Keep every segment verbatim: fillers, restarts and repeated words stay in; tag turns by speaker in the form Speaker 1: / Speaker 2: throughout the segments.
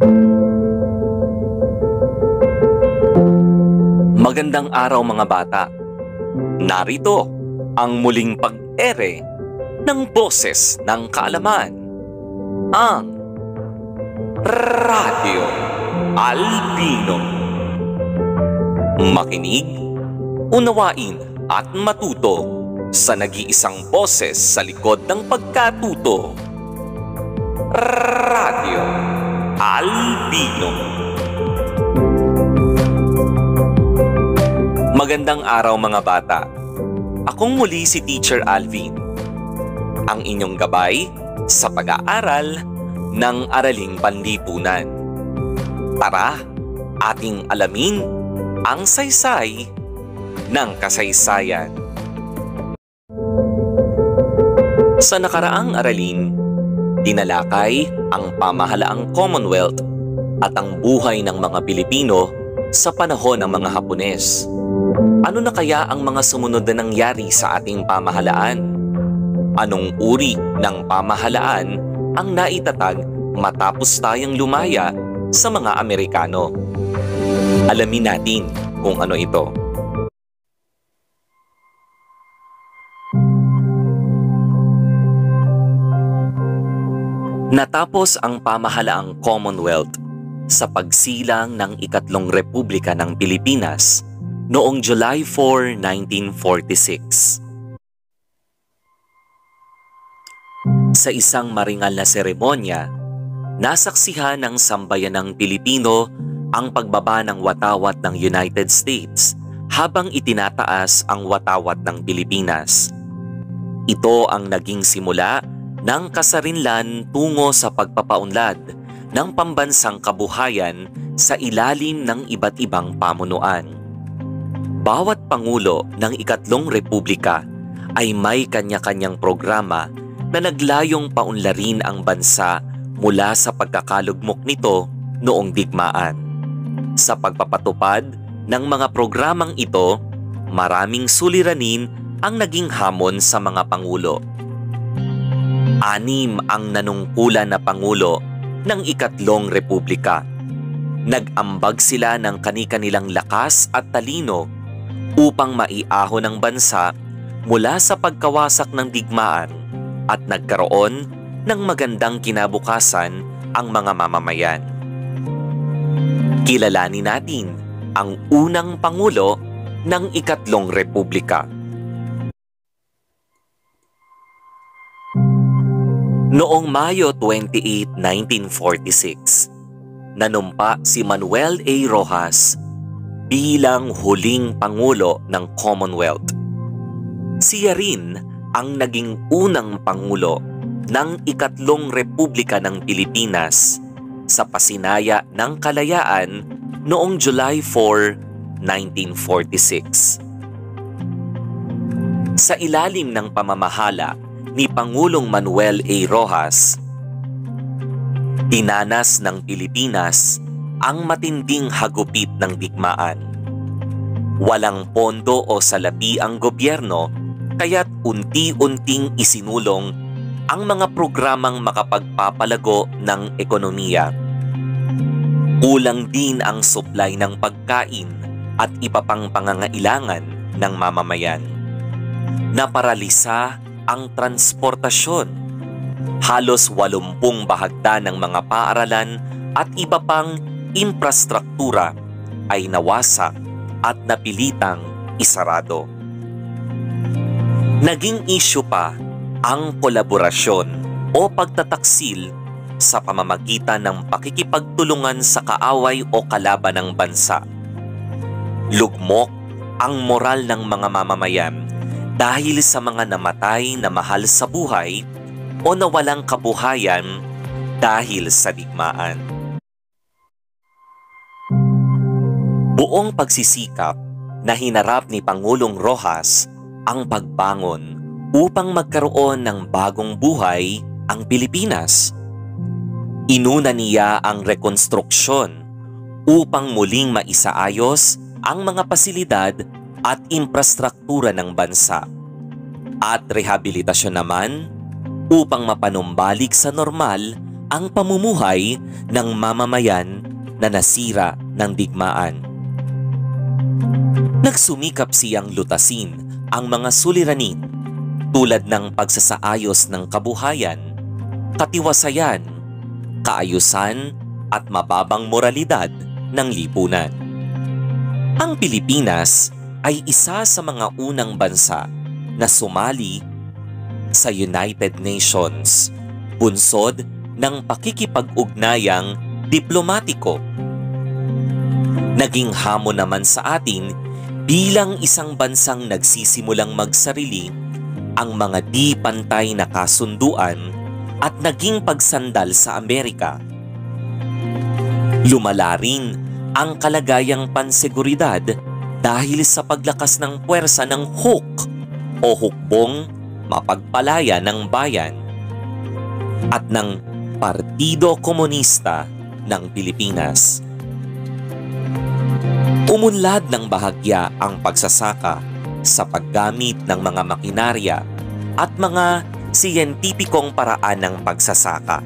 Speaker 1: Magandang araw mga bata. Narito ang muling pag-ere ng Boses ng Kaalaman, ang Radyo Albino. Makinig, unawain at matuto sa nag-iisang boses sa likod ng pagkatuto. Radyo Albino. Magandang araw mga bata. Akong muli si Teacher Alvin, ang inyong gabay sa pag-aaral ng Araling Panlipunan. Tara, ating alamin ang saysay ng kasaysayan. Sa nakaraang aralin, tinalakay ang pamahalaang Commonwealth at ang buhay ng mga Pilipino sa panahon ng mga Hapones. Ano na kaya ang mga sumunod na nangyari sa ating pamahalaan? Anong uri ng pamahalaan ang naitatag matapos tayong lumaya sa mga Amerikano? Alamin natin kung ano ito. Natapos ang pamahalaang Commonwealth sa pagsilang ng ikatlong Republika ng Pilipinas noong July fourth, nineteen forty-six. Sa isang maringal na seremonya, nasaksihan ng sambayanang Pilipino ang pagbaba ng watawat ng United States habang itinataas ang watawat ng Pilipinas. Ito ang naging simula ng kasarinlan tungo sa pagpapaunlad ng pambansang kabuhayan sa ilalim ng iba't ibang pamunuan. Bawat Pangulo ng ikatlong Republika ay may kanya-kanyang programa na naglayong paunlarin ang bansa mula sa pagkakalugmok nito noong digmaan. Sa pagpapatupad ng mga programang ito, maraming suliranin ang naging hamon sa mga Pangulo. Anim ang nanungkulan na Pangulo ng ikatlong Republika. Nag-ambag sila ng kani-kanilang lakas at talino upang maiahon ang bansa mula sa pagkawasak ng digmaan at nagkaroon ng magandang kinabukasan ang mga mamamayan. Kilalanin natin ang unang Pangulo ng ikatlong Republika. Noong Mayo twenty-eighth, nineteen forty-six, nanumpa si Manuel A. Roxas bilang huling Pangulo ng Commonwealth. Siya rin ang naging unang Pangulo ng ikatlong Republika ng Pilipinas sa pasinaya ng kalayaan noong July fourth, nineteen forty-six. Sa ilalim ng pamamahala ni Pangulong Manuel A. Roxas, dinanas ng Pilipinas ang matinding hagupit ng digmaan. Walang pondo o salapi ang gobyerno, kaya't unti-unting isinulong ang mga programang makapagpapalago ng ekonomiya. Kulang din ang supply ng pagkain at iba pang pangangailangan ng mamamayan. Naparalisa ang transportasyon. Halos walumpung bahagda ng mga paaralan at iba pang infrastruktura ay nawasak at napilitang isarado. Naging isyu pa ang kolaborasyon o pagtataksil sa pamamagitan ng pakikipagtulungan sa kaaway o kalaban ng bansa. Lugmok ang moral ng mga mamamayan dahil sa mga namatay na mahal sa buhay o nawalang kabuhayan dahil sa digmaan. Buong pagsisikap na hinarap ni Pangulong Roxas ang pagbangon upang magkaroon ng bagong buhay ang Pilipinas. Inuna niya ang rekonstruksyon upang muling maisaayos ang mga pasilidad at infrastruktura ng bansa, at rehabilitasyon naman upang mapanumbalik sa normal ang pamumuhay ng mamamayan na nasira ng digmaan. Nagsumikap siyang lutasin ang mga suliranin tulad ng pagsasaayos ng kabuhayan, katiwasayan, kaayusan at mababang moralidad ng lipunan. Ang Pilipinas ay isa sa mga unang bansa na sumali sa United Nations, bunsod ng pakikipag-ugnayang diplomatiko. Naging hamon naman sa atin bilang isang bansang nagsisimulang magsarili ang mga di pantay na kasunduan at naging pagsandal sa Amerika. Lumala rin ang kalagayang panseguridad dahil sa paglakas ng puwersa ng H O C o Hukbong Mapagpalaya ng Bayan at ng Partido Komunista ng Pilipinas. Umunlad ng bahagya ang pagsasaka sa paggamit ng mga makinarya at mga siyentipikong paraan ng pagsasaka.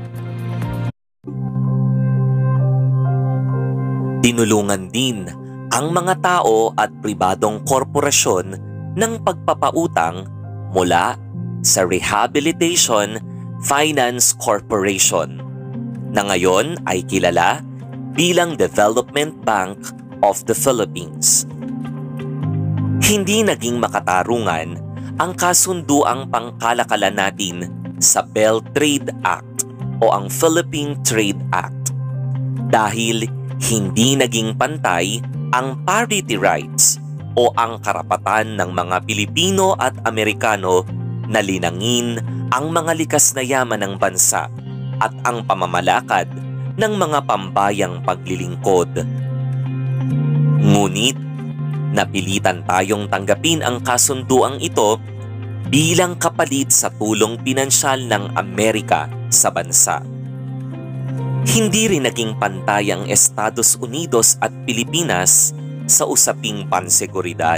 Speaker 1: Tinulungan din ang mga tao at pribadong korporasyon ng pagpapautang mula sa Rehabilitation Finance Corporation na ngayon ay kilala bilang Development Bank of the Philippines. Hindi naging makatarungan ang kasunduang pangkalakalan natin sa Bell Trade Act o ang Philippine Trade Act dahil hindi naging pantay ang parity rights o ang karapatan ng mga Pilipino at Amerikano na linangin ang mga likas na yaman ng bansa at ang pamamalakad ng mga pambayang paglilingkod. Ngunit, napilitan tayong tanggapin ang kasunduang ito bilang kapalit sa tulong pinansyal ng Amerika sa bansa. Hindi rin naging pantay ang Estados Unidos at Pilipinas sa usaping panseguridad.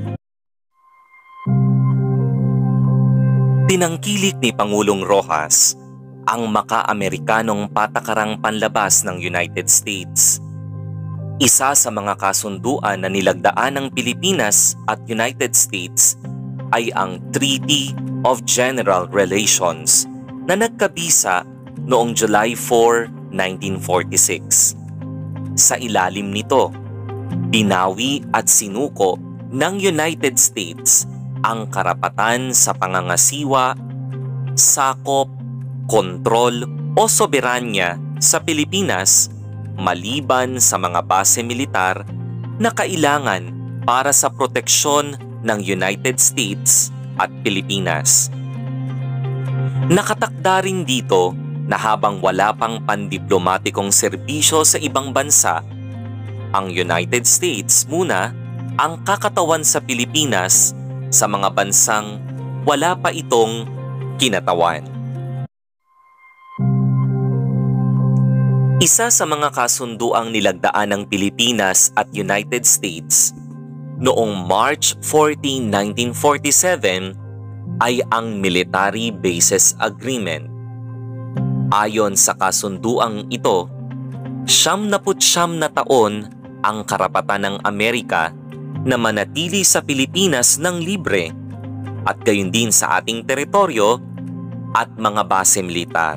Speaker 1: Tinangkilik ni Pangulong Rojas ang maka-Amerikanong patakarang panlabas ng United States. Isa sa mga kasunduan na nilagdaan ng Pilipinas at United States ay ang Treaty of General Relations na nagkabisa noong July fourth, nineteen forty-six. Sa ilalim nito, binawi at sinuko ng United States ang karapatan sa pangangasiwa, sakop, kontrol o soberanya sa Pilipinas maliban sa mga base militar na kailangan para sa proteksyon ng United States at Pilipinas. Nakatakda rin dito na habang wala pang pandiplomatikong serbisyo sa ibang bansa, ang United States muna ang kakatawan sa Pilipinas sa mga bansang wala pa itong kinatawan. Isa sa mga kasunduang nilagdaan ng Pilipinas at United States noong March fourteenth, nineteen forty-seven ay ang Military Bases Agreement. Ayon sa kasunduang ito, siyam-naput siyam na taon ang karapatan ng Amerika na manatili sa Pilipinas ng libre at gayon din sa ating teritoryo at mga base militar.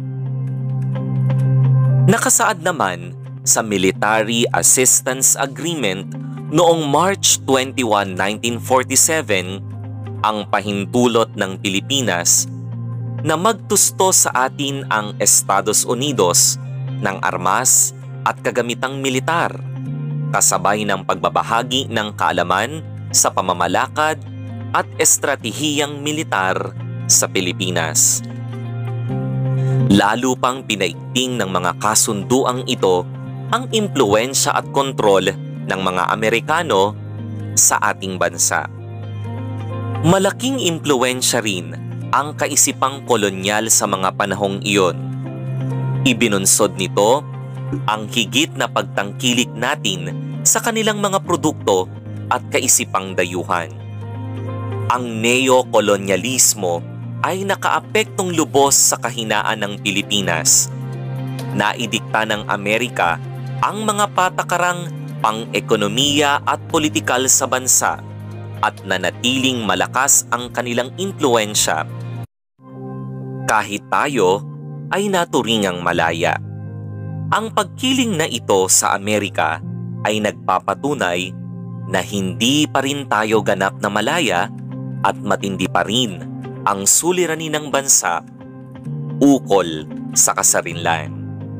Speaker 1: Nakasaad naman sa Military Assistance Agreement noong March twenty-first, nineteen forty-seven ang pahintulot ng Pilipinas na magtusto sa atin ang Estados Unidos ng armas at kagamitang militar, kasabay ng pagbabahagi ng kaalaman sa pamamalakad at estratehiyang militar sa Pilipinas. Lalo pang pinaigting ng mga kasunduang ito ang impluwensya at kontrol ng mga Amerikano sa ating bansa. Malaking impluwensya rin ang kaisipang kolonyal sa mga panahong iyon. Ibinunsod nito ang higit na pagtangkilik natin sa kanilang mga produkto at kaisipang dayuhan. Ang neokolonyalismo ay nakaapektong lubos sa kahinaan ng Pilipinas. Naidikta ng Amerika ang mga patakarang pang-ekonomiya at politikal sa bansa at nanatiling malakas ang kanilang impluwensya. Kahit tayo ay naturingang malaya. Ang pagkiling na ito sa Amerika ay nagpapatunay na hindi pa rin tayo ganap na malaya at matindi pa rin ang suliranin ng bansa ukol sa kasarinlan.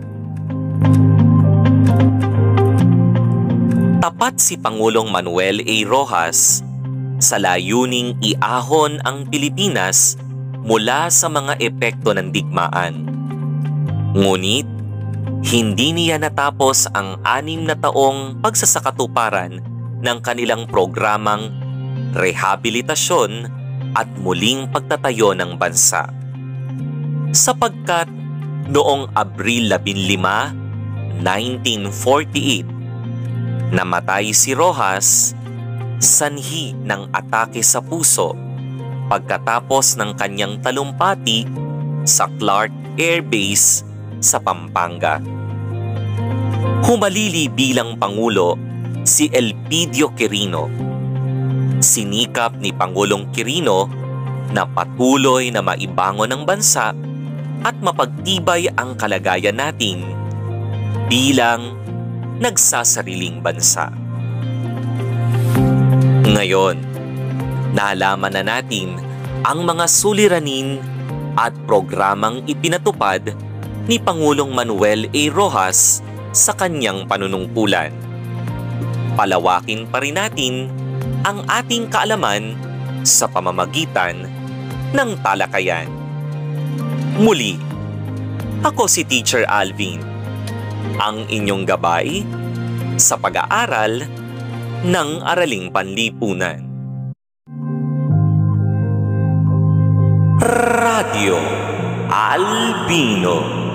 Speaker 1: Tapat si Pangulong Manuel A. Roxas sa layuning iahon ang Pilipinas mula sa mga epekto ng digmaan. Ngunit, hindi niya natapos ang anim na taong pagsasakatuparan ng kanilang programang rehabilitasyon at muling pagtatayo ng bansa. Sapagkat noong Abril labinlima, nineteen forty-eight, namatay si Roxas sanhi ng atake sa puso pagkatapos ng kanyang talumpati sa Clark Air Base sa Pampanga. Humalili bilang Pangulo si Elpidio Quirino. Sinikap ni Pangulong Quirino na patuloy na maibangon ang bansa at mapagtibay ang kalagayan natin bilang nagsasariling bansa. Ngayon, nalaman na natin ang mga suliranin at programang ipinatupad ni Pangulong Manuel A. Roxas sa kanyang panunungkulan. Palawakin pa rin natin ang ating kaalaman sa pamamagitan ng talakayan. Muli, ako si Teacher Alvin, ang inyong gabay sa pag-aaral ng Araling Panlipunan. Radio Albino.